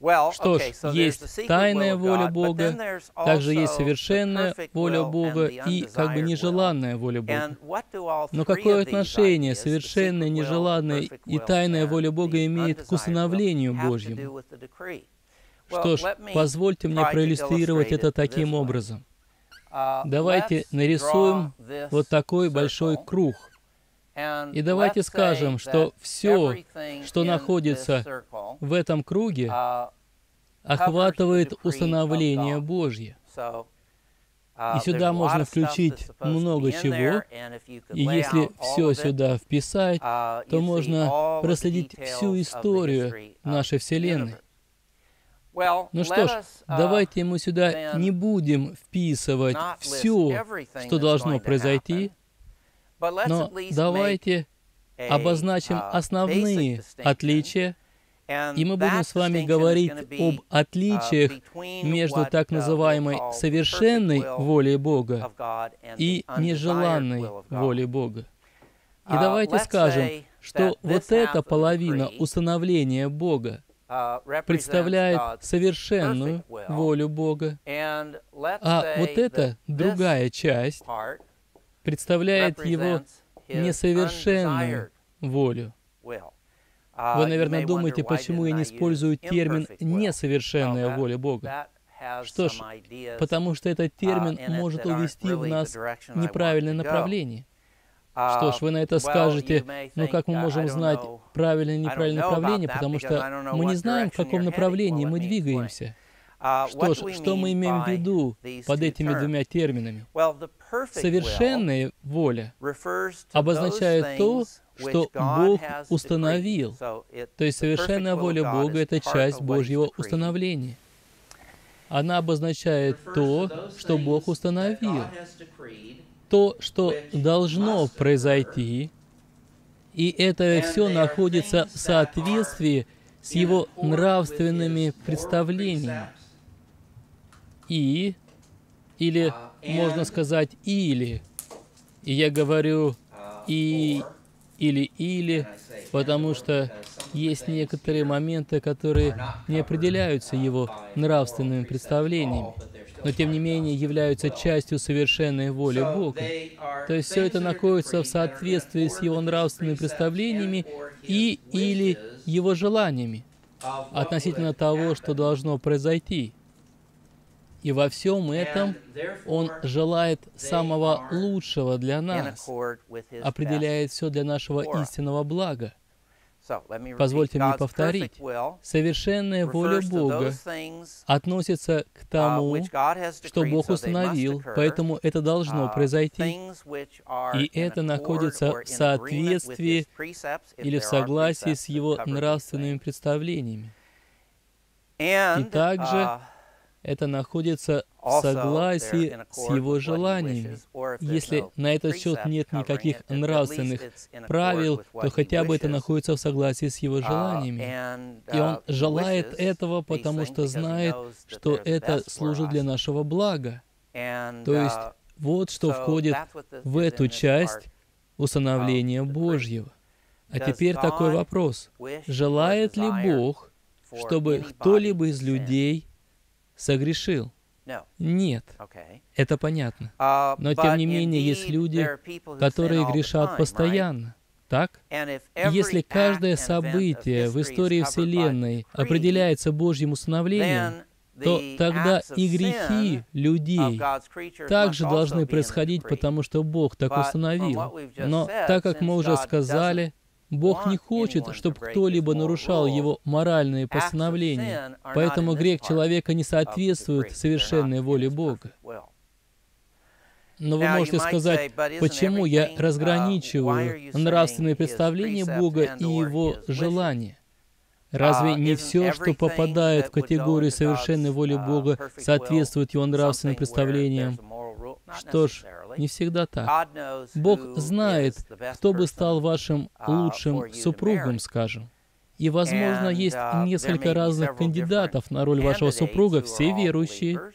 Что ж, есть тайная воля Бога, также есть совершенная воля Бога и как бы нежеланная воля Бога. Но какое отношение совершенная, нежеланная и тайная воля Бога имеет к усыновлению Божьему? Что ж, позвольте мне проиллюстрировать это таким образом. Давайте нарисуем вот такой большой круг. И давайте скажем, что все, что находится в этом круге, охватывает усыновление Божье. И сюда можно включить много чего, и если все сюда вписать, то можно проследить всю историю нашей Вселенной. Ну что ж, давайте мы сюда не будем вписывать все, что должно произойти, но давайте обозначим основные отличия, и мы будем с вами говорить об отличиях между так называемой совершенной волей Бога и нежеланной волей Бога. И давайте скажем, что вот эта половина усыновления Бога представляет совершенную волю Бога, а вот эта другая часть представляет Его несовершенную волю. Вы, наверное, думаете, почему я не использую термин «несовершенная воля Бога». Что ж, потому что этот термин может увести в нас в неправильное направление. Что ж, вы на это скажете, ну как мы можем знать правильное и неправильное направление, потому что мы не знаем, в каком направлении мы двигаемся. Что ж, что мы имеем в виду под этими двумя терминами? Совершенная воля обозначает то, что Бог установил. То есть совершенная воля Бога — это часть Божьего установления. Она обозначает то, что Бог установил, то, что должно произойти, и это все находится в соответствии с Его нравственными представлениями. Или, можно сказать, или. И я говорю или, потому что есть некоторые моменты, которые не определяются Его нравственными представлениями, но тем не менее являются частью совершенной воли Бога. То есть все это находится в соответствии с Его нравственными представлениями или Его желаниями относительно того, что должно произойти. И во всем этом Он желает самого лучшего для нас, определяет все для нашего истинного блага. Позвольте мне повторить. Совершенная воля Бога относится к тому, что Бог установил, поэтому это должно произойти. И это находится в соответствии или в согласии с Его нравственными представлениями. И также это находится в согласии с Его желаниями. Если на этот счет нет никаких нравственных правил, то хотя бы это находится в согласии с Его желаниями. И Он желает этого, потому что знает, что это служит для нашего блага. То есть вот что входит в эту часть усыновления Божьего. А теперь такой вопрос. Желает ли Бог, чтобы кто-либо из людей согрешил? Нет. Это понятно. Но тем не менее есть люди, которые грешат постоянно. Так? И если каждое событие в истории Вселенной определяется Божьим усыновлением, то тогда и грехи людей также должны происходить, потому что Бог так установил. Но так как мы уже сказали, Бог не хочет, чтобы кто-либо нарушал Его моральные постановления, поэтому грех человека не соответствует совершенной воле Бога. Но вы можете сказать, почему я разграничиваю нравственные представления Бога и Его желания? Разве не все, что попадает в категорию совершенной воли Бога, соответствует Его нравственным представлениям? Что ж, не всегда так. Бог знает, кто бы стал вашим лучшим супругом, скажем. И, возможно, есть несколько разных кандидатов на роль вашего супруга, все верующие.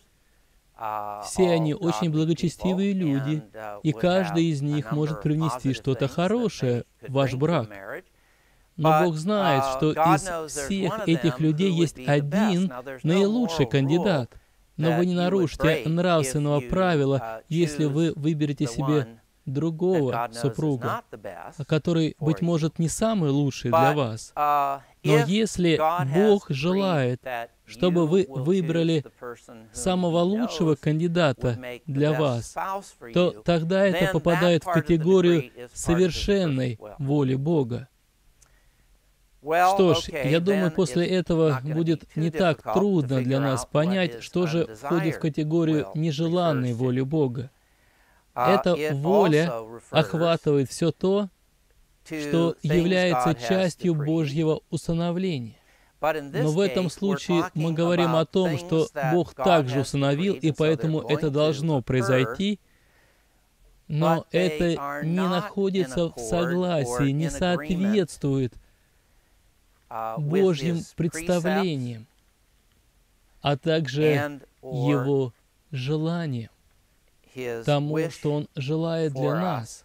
Все они очень благочестивые люди, и каждый из них может привнести что-то хорошее в ваш брак. Но Бог знает, что из всех этих людей есть один наилучший кандидат. Но вы не нарушите нравственного правила, если вы выберете себе другого супруга, который, быть может, не самый лучший для вас. Но если Бог желает, чтобы вы выбрали самого лучшего кандидата для вас, то тогда это попадает в категорию совершенной воли Бога. Что ж, я думаю, после этого будет не так трудно для нас понять, что же входит в категорию нежеланной воли Бога. Эта воля охватывает все то, что является частью Божьего усыновления. Но в этом случае мы говорим о том, что Бог также усыновил, и поэтому это должно произойти, но это не находится в согласии, не соответствует Божьим представлениям, а также Его желаниям, тому, что Он желает для нас.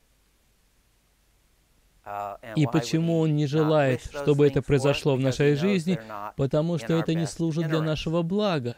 И почему Он не желает, чтобы это произошло в нашей жизни? Потому что это не служит для нашего блага.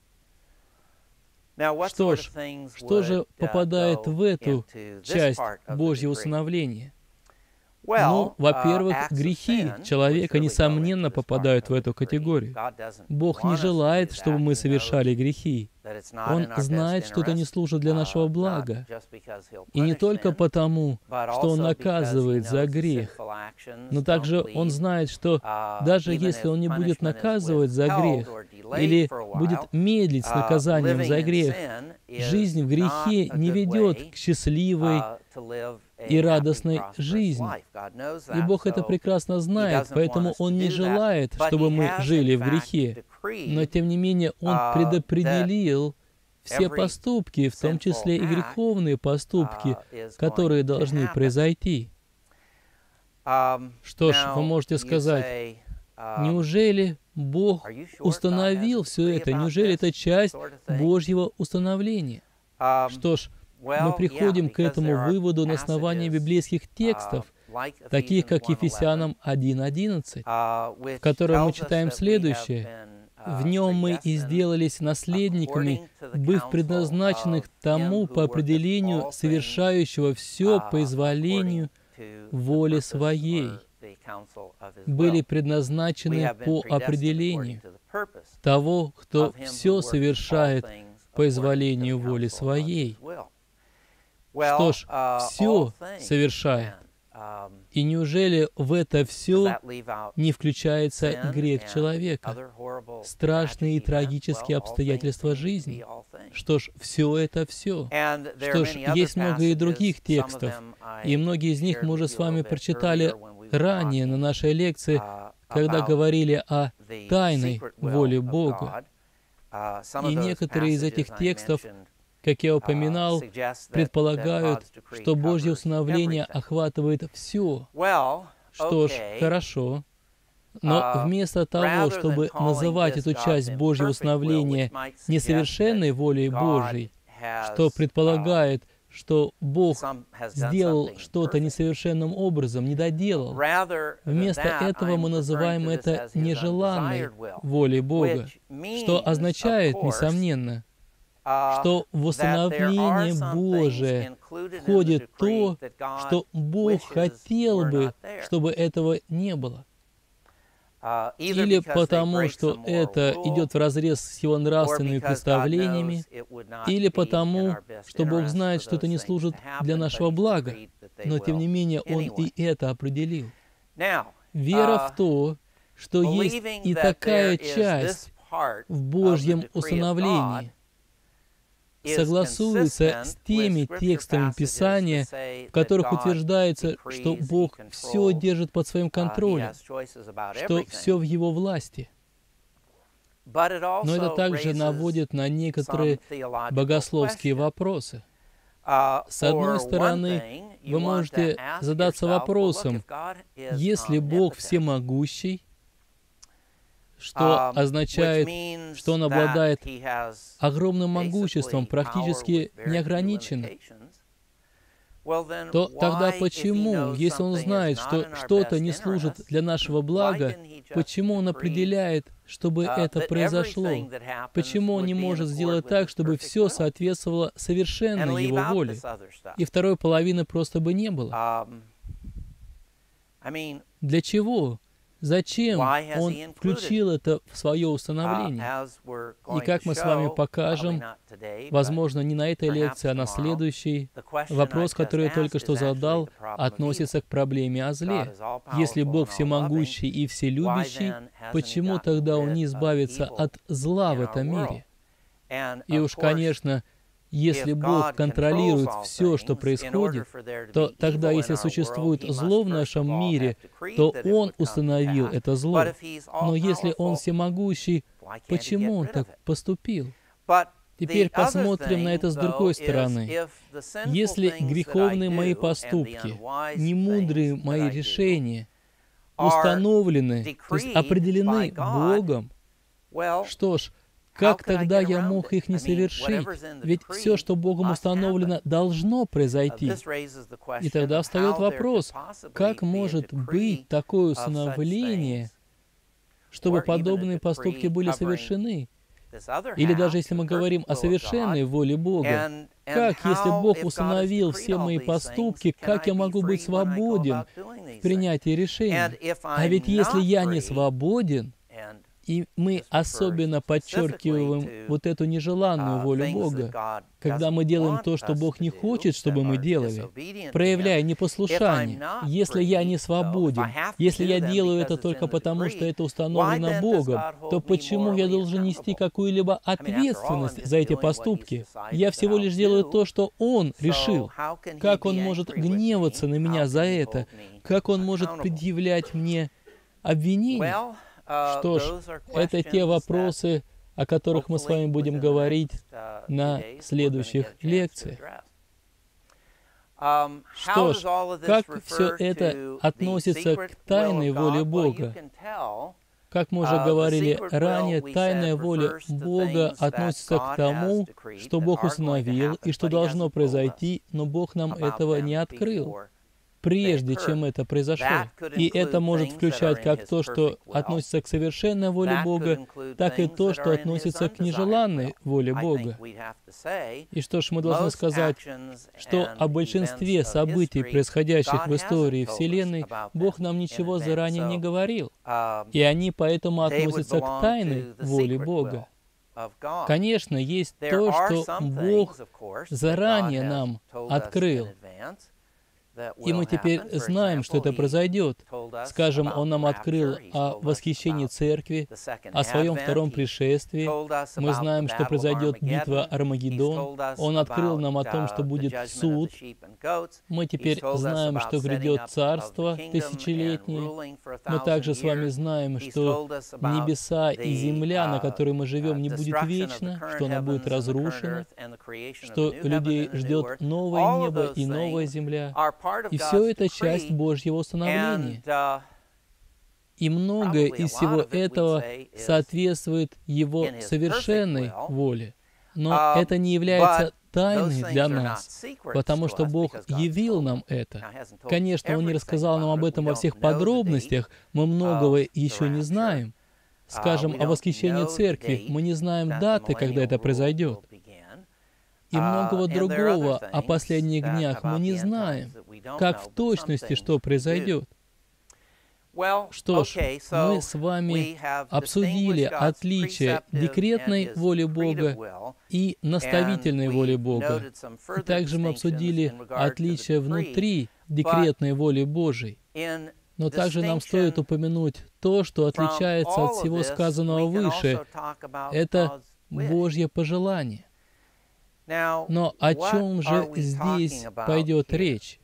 Что ж, что же попадает в эту часть Божьего усыновления? Ну, во-первых, грехи человека, несомненно, попадают в эту категорию. Бог не желает, чтобы мы совершали грехи. Он знает, что это не служит для нашего блага. И не только потому, что Он наказывает за грех, но также Он знает, что даже если Он не будет наказывать за грех или будет медлить с наказанием за грех, жизнь в грехе не ведет к счастливой и радостной жизни. И Бог это прекрасно знает, поэтому Он не желает, чтобы мы жили в грехе. Но, тем не менее, Он предопределил все поступки, в том числе и греховные поступки, которые должны произойти. Что ж, вы можете сказать, неужели Бог установил все это? Неужели это часть Божьего установления? Что ж, мы приходим к этому выводу на основании библейских текстов, таких как Ефесянам 1:11, в котором мы читаем следующее. «В нем мы и сделались наследниками, быв предназначенных тому по определению совершающего все по изволению воли своей». Были предназначены по определению того, кто все совершает по изволению воли своей. Что ж, все совершает. И неужели в это все не включается грех человека, страшные и трагические обстоятельства жизни? Что ж, все это все. Что ж, есть много и других текстов, и многие из них мы уже с вами прочитали ранее на нашей лекции, когда говорили о тайной воле Бога. И некоторые из этих текстов, как я упоминал, предполагают, что Божье усыновление охватывает все. Что ж, хорошо. Но вместо того, чтобы называть эту часть Божьего усыновления несовершенной волей Божьей, что предполагает, что Бог сделал что-то несовершенным образом, не доделал. Вместо этого мы называем это нежеланной волей Бога, что означает, несомненно, что в усыновление Божие входит то, что Бог хотел бы, чтобы этого не было. Или потому, что это идет вразрез с его нравственными представлениями, или потому, что Бог знает, что это не служит для нашего блага, но тем не менее Он и это определил. Вера в то, что есть и такая часть в Божьем усыновлении, согласуется с теми текстами Писания, в которых утверждается, что Бог все держит под своим контролем, что все в Его власти. Но это также наводит на некоторые богословские вопросы. С одной стороны, вы можете задаться вопросом, если Бог всемогущий, что означает, что Он обладает огромным могуществом, практически неограниченным. то тогда почему, если Он знает, что что-то не служит для нашего блага, почему Он определяет, чтобы это произошло? Почему Он не может сделать так, чтобы все соответствовало совершенной Его воле? И второй половины просто бы не было. Для чего? Зачем Он включил это в свое установление? И как мы с вами покажем, возможно, не на этой лекции, а на следующей, вопрос, который я только что задал, относится к проблеме о зле. Если Бог всемогущий и вселюбящий, почему тогда Он не избавится от зла в этом мире? И уж, конечно, если Бог контролирует все, что происходит, то тогда, если существует зло в нашем мире, то Он установил это зло. Но если Он всемогущий, почему Он так поступил? Теперь посмотрим на это с другой стороны. Если греховные мои поступки, немудрые мои решения установлены, то есть определены Богом, что ж, как тогда я мог их не совершить? Ведь все, что Богом установлено, должно произойти. И тогда встает вопрос, как может быть такое установление, чтобы подобные поступки были совершены? Или даже если мы говорим о совершенной воле Бога, как, если Бог установил все мои поступки, как я могу быть свободен в принятии решений? А ведь если я не свободен, и мы особенно подчеркиваем вот эту нежеланную волю Бога, когда мы делаем то, что Бог не хочет, чтобы мы делали, проявляя непослушание. Если я не свободен, если я делаю это только потому, что это установлено Богом, то почему я должен нести какую-либо ответственность за эти поступки? Я всего лишь делаю то, что Он решил. Как Он может гневаться на меня за это? Как Он может предъявлять мне обвинения? Что ж, это те вопросы, о которых мы с вами будем говорить на следующих лекциях. Что ж, как все это относится к тайной воле Бога? Как мы уже говорили ранее, тайная воля Бога относится к тому, что Бог установил и что должно произойти, но Бог нам этого не открыл, прежде чем это произошло. И это может включать как то, что относится к совершенной воле Бога, так и то, что относится к нежеланной воле Бога. И что ж, мы должны сказать, что о большинстве событий, происходящих в истории Вселенной, Бог нам ничего заранее не говорил. И они поэтому относятся к тайной воле Бога. Конечно, есть то, что Бог заранее нам открыл. И мы теперь знаем, что это произойдет. Скажем, Он нам открыл о восхищении Церкви, о Своем втором пришествии. Мы знаем, что произойдет битва Армагеддон. Он открыл нам о том, что будет суд. Мы теперь знаем, что грядет Царство тысячелетнее. Мы также с вами знаем, что небеса и земля, на которой мы живем, не будет вечно, что она будет разрушена, что людей ждет новое небо и новая земля. И все это часть Божьего установления. И многое из всего этого соответствует Его совершенной воле. Но это не является тайной для нас, потому что Бог явил нам это. Конечно, Он не рассказал нам об этом во всех подробностях, мы многого еще не знаем. Скажем, о восхищении Церкви, мы не знаем даты, когда это произойдет. И многого другого о последних днях мы не знаем, как в точности что произойдет. Что ж, мы с вами обсудили отличие декретной воли Бога и наставительной воли Бога. И также мы обсудили отличие внутри декретной воли Божией. Но также нам стоит упомянуть то, что отличается от всего сказанного выше. Это Божье пожелание. Но о чем же здесь пойдет речь?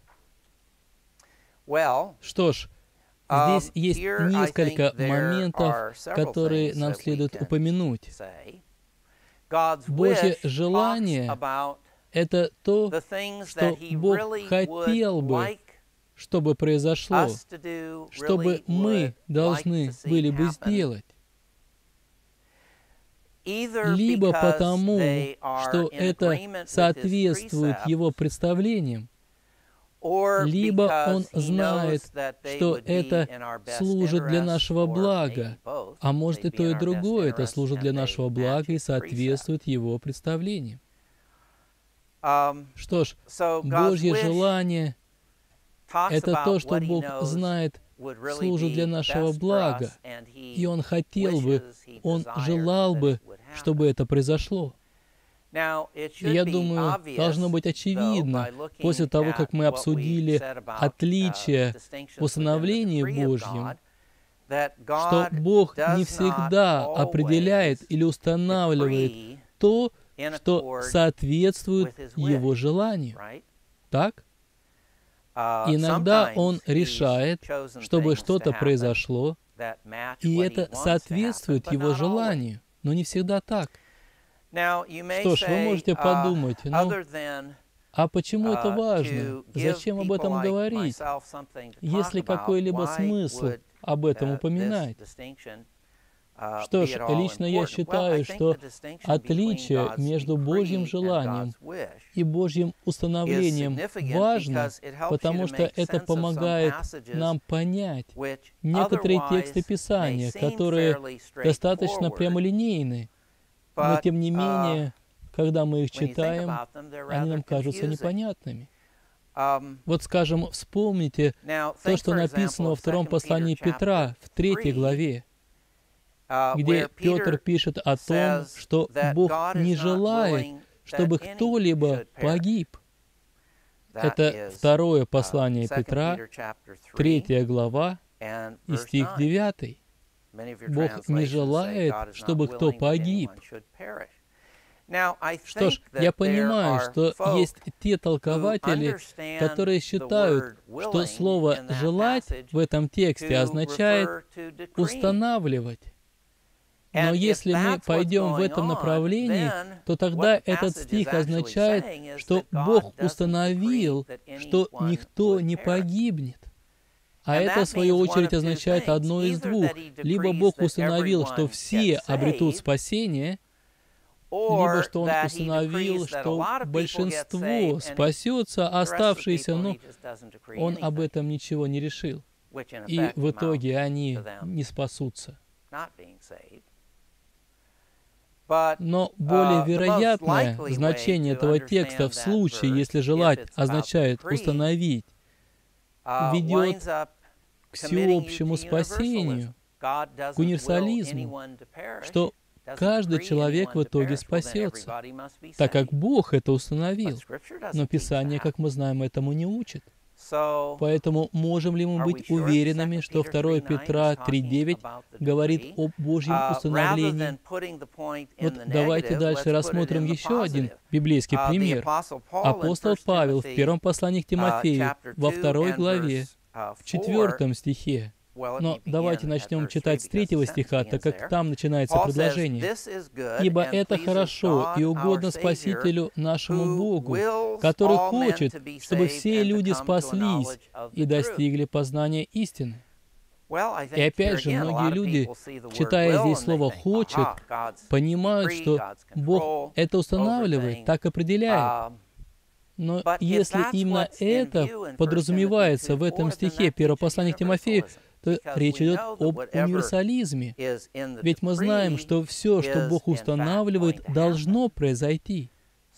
Что ж, здесь есть несколько моментов, которые нам следует упомянуть. Божье желание — это то, что Бог хотел бы, чтобы произошло, чтобы мы должны были бы сделать. Либо потому, что это соответствует Его представлениям, Либо Он знает, что это служит для нашего блага, а может и то, и другое, это служит для нашего блага и соответствует Его представлениям. Что ж, Божье желание — это то, что Бог знает, служит для нашего блага, и Он хотел бы, Он желал бы, чтобы это произошло. И я думаю, должно быть очевидно, после того, как мы обсудили отличия в усыновлении Божьем, что Бог не всегда определяет или устанавливает то, что соответствует Его желанию. Так? Иногда Он решает, чтобы что-то произошло, и это соответствует Его желанию, но не всегда так. Что ж, вы можете подумать, а почему это важно? Зачем об этом говорить? Есть ли какой-либо смысл об этом упоминать? Что ж, лично я считаю, что отличие между Божьим желанием и Божьим установлением важно, потому что это помогает нам понять некоторые тексты Писания, которые достаточно прямолинейны, но тем не менее, когда мы их читаем, они нам кажутся непонятными. Вот, скажем, вспомните то, что написано во втором послании Петра, в 3 главе, где Петр пишет о том, что Бог не желает, чтобы кто-либо погиб. Это второе послание Петра, 3 глава, и стих 9. Бог не желает, чтобы кто погиб. Что ж, я понимаю, что есть те толкователи, которые считают, что слово «желать» в этом тексте означает «устанавливать». Но если мы пойдем в этом направлении, то тогда этот стих означает, что Бог установил, что никто не погибнет. А это, в свою очередь, означает одно из двух. Либо Бог установил, что все обретут спасение, либо что Он установил, что большинство спасется, а оставшиеся, Он об этом ничего не решил. И в итоге они не спасутся. Но более вероятное значение этого текста в случае, если «желать» означает «установить», ведет к всеобщему спасению, к универсализму, что каждый человек в итоге спасется, так как Бог это установил. Но Писание, как мы знаем, этому не учит. Поэтому можем ли мы быть уверенными, что 2 Петра 3:9 говорит об Божьем установлении? Вот давайте дальше рассмотрим еще один библейский пример. Апостол Павел в первом послании к Тимофею, во 2 главе, в 4 стихе. Но давайте начнем читать с 3 стиха, так как там начинается предложение. «Ибо это хорошо и угодно Спасителю нашему Богу, который хочет, чтобы все люди спаслись и достигли познания истины». И опять же, многие люди, читая здесь слово «хочет», понимают, что Бог это устанавливает, так определяет. Но если именно это подразумевается в этом стихе 1 послания к Тимофею, то речь идет об универсализме. Ведь мы знаем, что все, что Бог устанавливает, должно произойти.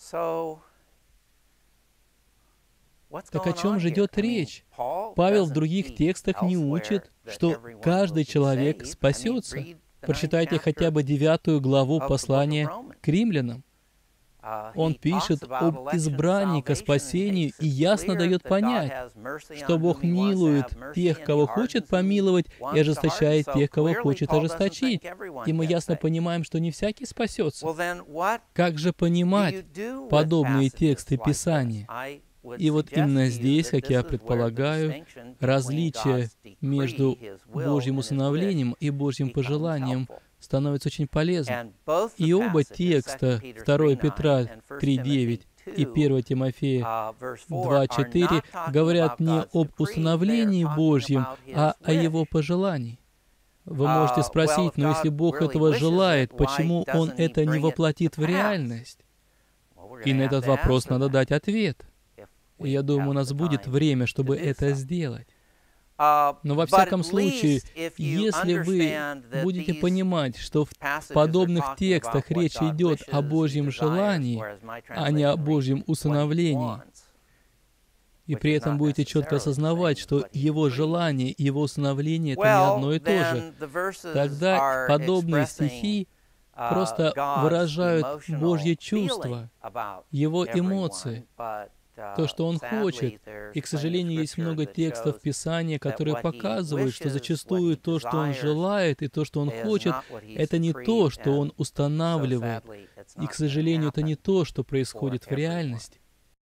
Так о чем же идет речь? Павел в других текстах не учит, что каждый человек спасется. Прочитайте хотя бы 9 главу послания к римлянам. Он пишет об избрании ко спасению и ясно дает понять, что Бог милует тех, кого хочет помиловать, и ожесточает тех, кого хочет ожесточить. И мы ясно понимаем, что не всякий спасется. Как же понимать подобные тексты Писания? И вот именно здесь, как я предполагаю, различие между Божьим усыновлением и Божьим пожеланием становится очень полезным. И оба текста, 2 Петра 3:9 и 1 Тимофея 2:4, говорят не об усыновлении Божьем, а о Его пожелании. Вы можете спросить, но если Бог этого желает, почему Он это не воплотит в реальность? И на этот вопрос надо дать ответ. И я думаю, у нас будет время, чтобы это сделать. Но во всяком случае, если вы будете понимать, что в подобных текстах речь идет о Божьем желании, а не о Божьем усыновлении, и при этом будете четко осознавать, что Его желание и Его усыновление — это не одно и то же, тогда подобные стихи просто выражают Божье чувство, Его эмоции, то, что Он хочет. И, к сожалению, есть много текстов Писания, которые показывают, что зачастую то, что Он желает, и то, что Он хочет, это не то, что Он устанавливает. И, к сожалению, это не то, что происходит в реальности.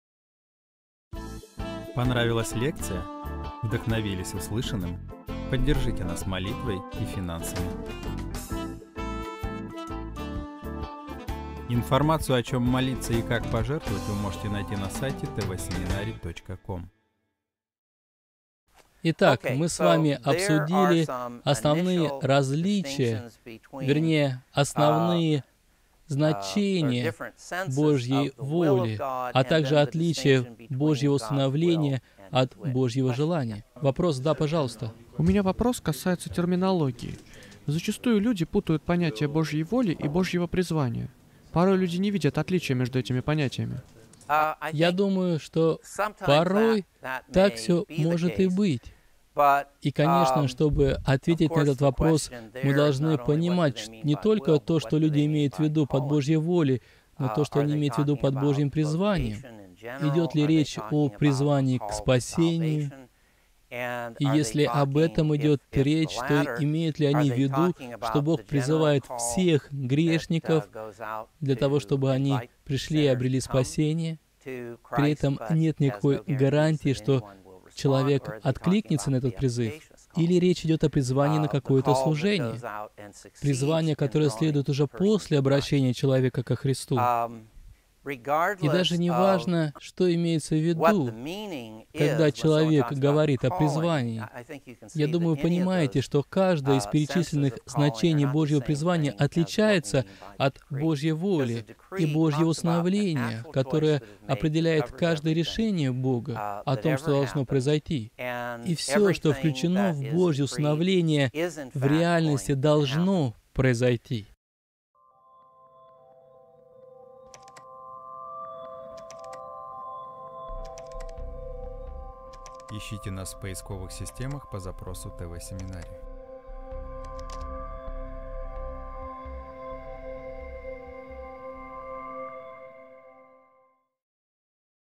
Понравилась лекция? Вдохновились услышанным? Поддержите нас молитвой и финансами. Информацию, о чем молиться и как пожертвовать, вы можете найти на сайте tvseminary.com. Итак, мы с вами обсудили основные различия, вернее, основные значения Божьей воли, а также отличия Божьего усыновления от Божьего желания. Вопрос, да, пожалуйста. У меня вопрос касается терминологии. Зачастую люди путают понятие Божьей воли и Божьего призвания. Порой люди не видят отличия между этими понятиями. Я думаю, что порой так все может и быть. И, конечно, чтобы ответить на этот вопрос, мы должны понимать не только то, что люди имеют в виду под Божьей волей, но то, что они имеют в виду под Божьим призванием. Идет ли речь о призвании к спасению? И если об этом идет речь, то имеют ли они в виду, что Бог призывает всех грешников для того, чтобы они пришли и обрели спасение? При этом нет никакой гарантии, что человек откликнется на этот призыв. Или речь идет о призвании на какое-то служение. Призвание, которое следует уже после обращения человека ко Христу. И даже не важно, что имеется в виду, когда человек говорит о призвании. Я думаю, вы понимаете, что каждое из перечисленных значений Божьего призвания отличается от Божьей воли и Божьего усыновления, которое определяет каждое решение Бога о том, что должно произойти. И все, что включено в Божье усыновление, в реальности должно произойти. Ищите нас в поисковых системах по запросу ТВ Семинарий.